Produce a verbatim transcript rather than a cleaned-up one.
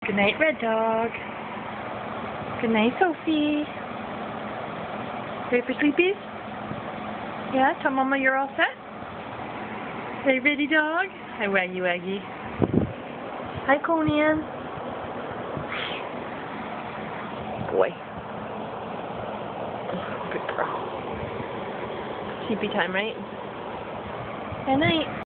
Good night, Red Dog. Good night, Sophie. Ready for sleepies? Yeah, tell Mama you're all set. Hey, ready, dog? Hi, Waggy Waggy. Hi, Conan. Boy. Good girl. Sleepy time, right? Good night.